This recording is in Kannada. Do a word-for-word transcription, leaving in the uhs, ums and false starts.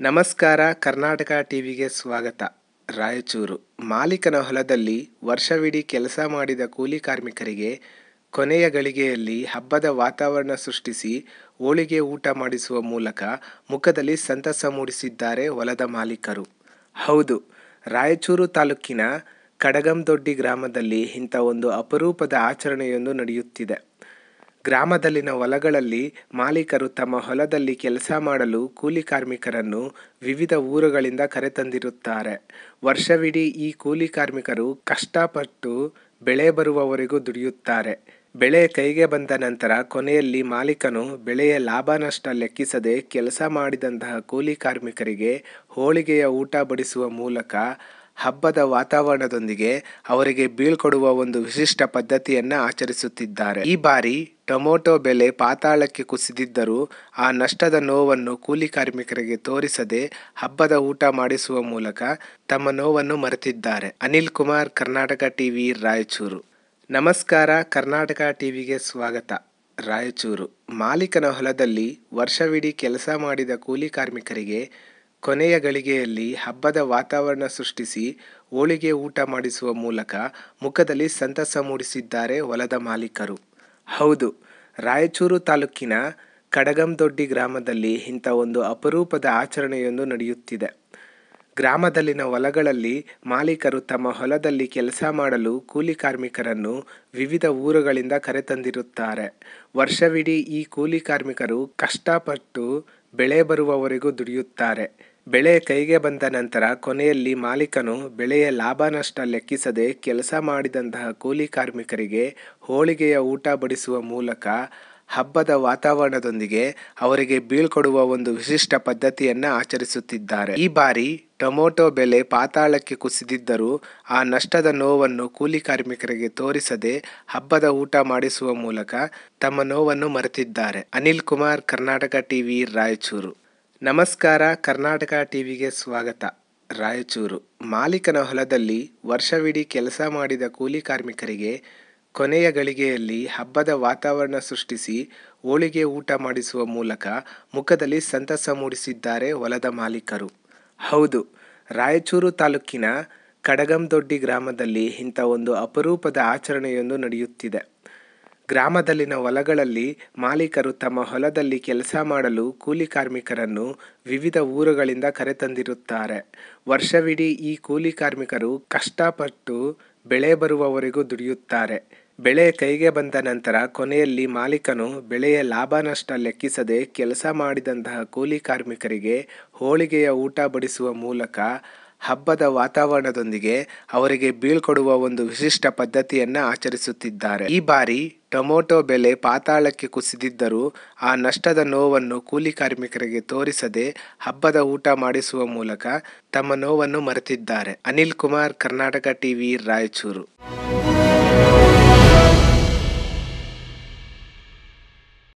ನಮಸ್ಕಾರ. ಕರ್ನಾಟಕ ಟಿವಿಗೆ ಸ್ವಾಗತ. ರಾಯಚೂರು ಮಾಲೀಕನ ಹೊಲದಲ್ಲಿ ವರ್ಷವಿಡೀ ಕೆಲಸ ಮಾಡಿದ ಕೂಲಿ ಕಾರ್ಮಿಕರಿಗೆ ಕೊನೆಯ ಗಳಿಗೆಯಲ್ಲಿ ಹಬ್ಬದ ವಾತಾವರಣ ಸೃಷ್ಟಿಸಿ ಹೋಳಿಗೆ ಊಟ ಮಾಡಿಸುವ ಮೂಲಕ ಮುಖದಲ್ಲಿ ಸಂತಸ ಮೂಡಿಸಿದ್ದಾರೆ ಹೊಲದ ಮಾಲೀಕರು. ಹೌದು, ರಾಯಚೂರು ತಾಲೂಕಿನ ಕಡಗಂದೊಡ್ಡಿ ಗ್ರಾಮದಲ್ಲಿ ಇಂಥ ಒಂದು ಅಪರೂಪದ ಆಚರಣೆಯೊಂದು ನಡೆಯುತ್ತಿದೆ. ಗ್ರಾಮದಲ್ಲಿನ ಹೊಲಗಳಲ್ಲಿ ಮಾಲೀಕರು ತಮ್ಮ ಹೊಲದಲ್ಲಿ ಕೆಲಸ ಮಾಡಲು ಕೂಲಿ ಕಾರ್ಮಿಕರನ್ನು ವಿವಿಧ ಊರುಗಳಿಂದ ಕರೆತಂದಿರುತ್ತಾರೆ. ವರ್ಷವಿಡೀ ಈ ಕೂಲಿ ಕಾರ್ಮಿಕರು ಕಷ್ಟಪಟ್ಟು ಬೆಳೆ ಬರುವವರೆಗೂ ದುಡಿಯುತ್ತಾರೆ. ಬೆಳೆ ಕೈಗೆ ಬಂದ ನಂತರ ಕೊನೆಯಲ್ಲಿ ಮಾಲೀಕನು ಬೆಳೆಯ ಲಾಭ ನಷ್ಟ ಲೆಕ್ಕಿಸದೆ ಕೆಲಸ ಮಾಡಿದಂತಹ ಕೂಲಿ ಕಾರ್ಮಿಕರಿಗೆ ಹೋಳಿಗೆಯ ಊಟ ಬಡಿಸುವ ಮೂಲಕ ಹಬ್ಬದ ವಾತಾವರಣದೊಂದಿಗೆ ಅವರಿಗೆ ಬೀಳ್ಕೊಡುವ ಒಂದು ವಿಶಿಷ್ಟ ಪದ್ಧತಿಯನ್ನು ಆಚರಿಸುತ್ತಿದ್ದಾರೆ. ಈ ಬಾರಿ ಟೊಮೊಟೊ ಬೆಲೆ ಪಾತಾಳಕ್ಕೆ ಕುಸಿದಿದ್ದರೂ ಆ ನಷ್ಟದ ನೋವನ್ನು ಕೂಲಿ ಕಾರ್ಮಿಕರಿಗೆ ತೋರಿಸದೆ ಹಬ್ಬದ ಊಟ ಮಾಡಿಸುವ ಮೂಲಕ ತಮ್ಮ ನೋವನ್ನು ಮರೆತಿದ್ದಾರೆ. ಅನಿಲ್ ಕುಮಾರ್, ಕರ್ನಾಟಕ ಟಿವಿ, ರಾಯಚೂರು. ನಮಸ್ಕಾರ. ಕರ್ನಾಟಕ ಟಿವಿಗೆ ಸ್ವಾಗತ. ರಾಯಚೂರು ಮಾಲೀಕನ ಹೊಲದಲ್ಲಿ ವರ್ಷವಿಡೀ ಕೆಲಸ ಮಾಡಿದ ಕೂಲಿ ಕಾರ್ಮಿಕರಿಗೆ ಕೊನೆಯ ಗಳಿಗೆಯಲ್ಲಿ ಹಬ್ಬದ ವಾತಾವರಣ ಸೃಷ್ಟಿಸಿ ಹೋಳಿಗೆ ಊಟ ಮಾಡಿಸುವ ಮೂಲಕ ಮುಖದಲ್ಲಿ ಸಂತಸ ಮೂಡಿಸಿದ್ದಾರೆ ಹೊಲದ ಮಾಲೀಕರು. ಹೌದು, ರಾಯಚೂರು ತಾಲೂಕಿನ ಕಡಗಂದೊಡ್ಡಿ ಗ್ರಾಮದಲ್ಲಿ ಇಂಥ ಒಂದು ಅಪರೂಪದ ಆಚರಣೆಯೊಂದು ನಡೆಯುತ್ತಿದೆ. ಗ್ರಾಮದಲ್ಲಿನ ಹೊಲಗಳಲ್ಲಿ ಮಾಲೀಕರು ತಮ್ಮ ಹೊಲದಲ್ಲಿ ಕೆಲಸ ಮಾಡಲು ಕೂಲಿ ಕಾರ್ಮಿಕರನ್ನು ವಿವಿಧ ಊರುಗಳಿಂದ ಕರೆತಂದಿರುತ್ತಾರೆ. ವರ್ಷವಿಡೀ ಈ ಕೂಲಿ ಕಾರ್ಮಿಕರು ಕಷ್ಟಪಟ್ಟು ಬೆಳೆ ಬರುವವರೆಗೂ ದುಡಿಯುತ್ತಾರೆ. ಬೆಳೆ ಕೈಗೆ ಬಂದ ನಂತರ ಕೊನೆಯಲ್ಲಿ ಮಾಲೀಕನು ಬೆಳೆಯ ಲಾಭ ನಷ್ಟ ಲೆಕ್ಕಿಸದೆ ಕೆಲಸ ಮಾಡಿದಂತಹ ಕೂಲಿ ಕಾರ್ಮಿಕರಿಗೆ ಹೋಳಿಗೆಯ ಊಟ ಬಡಿಸುವ ಮೂಲಕ ಹಬ್ಬದ ವಾತಾವರಣದೊಂದಿಗೆ ಅವರಿಗೆ ಬೀಳ್ಕೊಡುವ ಒಂದು ವಿಶಿಷ್ಟ ಪದ್ಧತಿಯನ್ನು ಆಚರಿಸುತ್ತಿದ್ದಾರೆ. ಈ ಬಾರಿ ಟೊಮೊಟೊ ಬೆಲೆ ಪಾತಾಳಕ್ಕೆ ಕುಸಿದಿದ್ದರೂ ಆ ನಷ್ಟದ ನೋವನ್ನು ಕೂಲಿ ಕಾರ್ಮಿಕರಿಗೆ ತೋರಿಸದೆ ಹಬ್ಬದ ಊಟ ಮಾಡಿಸುವ ಮೂಲಕ ತಮ್ಮ ನೋವನ್ನು ಮರೆತಿದ್ದಾರೆ. ಅನಿಲ್ ಕುಮಾರ್, ಕರ್ನಾಟಕ ಟಿವಿ, ರಾಯಚೂರು. ನಮಸ್ಕಾರ. ಕರ್ನಾಟಕ ಟಿವಿಗೆ ಸ್ವಾಗತ. ರಾಯಚೂರು ಮಾಲೀಕನ ಹೊಲದಲ್ಲಿ ವರ್ಷವಿಡೀ ಕೆಲಸ ಮಾಡಿದ ಕೂಲಿ ಕಾರ್ಮಿಕರಿಗೆ ಕೊನೆಯ ಗಳಿಗೆಯಲ್ಲಿ ಹಬ್ಬದ ವಾತಾವರಣ ಸೃಷ್ಟಿಸಿ ಹೋಳಿಗೆ ಊಟ ಮಾಡಿಸುವ ಮೂಲಕ ಮುಖದಲ್ಲಿ ಸಂತಸ ಮೂಡಿಸಿದ್ದಾರೆ ಹೊಲದ ಮಾಲೀಕರು. ಹೌದು, ರಾಯಚೂರು ತಾಲೂಕಿನ ಕಡಗಂದೊಡ್ಡಿ ಗ್ರಾಮದಲ್ಲಿ ಇಂಥ ಒಂದು ಅಪರೂಪದ ಆಚರಣೆಯೊಂದು ನಡೆಯುತ್ತಿದೆ. ಗ್ರಾಮದಲ್ಲಿನ ಹೊಲಗಳಲ್ಲಿ ಮಾಲೀಕರು ತಮ್ಮ ಹೊಲದಲ್ಲಿ ಕೆಲಸ ಮಾಡಲು ಕೂಲಿ ಕಾರ್ಮಿಕರನ್ನು ವಿವಿಧ ಊರುಗಳಿಂದ ಕರೆತಂದಿರುತ್ತಾರೆ. ವರ್ಷವಿಡೀ ಈ ಕೂಲಿ ಕಾರ್ಮಿಕರು ಕಷ್ಟಪಟ್ಟು ಬೆಳೆ ಬರುವವರೆಗೂ ದುಡಿಯುತ್ತಾರೆ. ಬೆಳೆ ಕೈಗೆ ಬಂದ ನಂತರ ಕೊನೆಯಲ್ಲಿ ಮಾಲೀಕನು ಬೆಳೆಯ ಲಾಭ ನಷ್ಟ ಲೆಕ್ಕಿಸದೆ ಕೆಲಸ ಮಾಡಿದಂತಹ ಕೂಲಿ ಕಾರ್ಮಿಕರಿಗೆ ಹೋಳಿಗೆಯ ಊಟ ಬಡಿಸುವ ಮೂಲಕ ಹಬ್ಬದ ವಾತಾವರಣದೊಂದಿಗೆ ಅವರಿಗೆ ಬೀಳ್ಕೊಡುವ ಒಂದು ವಿಶಿಷ್ಟ ಪದ್ಧತಿಯನ್ನು ಆಚರಿಸುತ್ತಿದ್ದಾರೆ. ಈ ಬಾರಿ ಟೊಮೊಟೊ ಬೆಲೆ ಪಾತಾಳಕ್ಕೆ ಕುಸಿದಿದ್ದರೂ ಆ ನಷ್ಟದ ನೋವನ್ನು ಕೂಲಿ ಕಾರ್ಮಿಕರಿಗೆ ತೋರಿಸದೆ ಹಬ್ಬದ ಊಟ ಮಾಡಿಸುವ ಮೂಲಕ ತಮ್ಮ ನೋವನ್ನು ಮರೆತಿದ್ದಾರೆ. ಅನಿಲ್ ಕುಮಾರ್, ಕರ್ನಾಟಕ ಟಿವಿ, ರಾಯಚೂರು.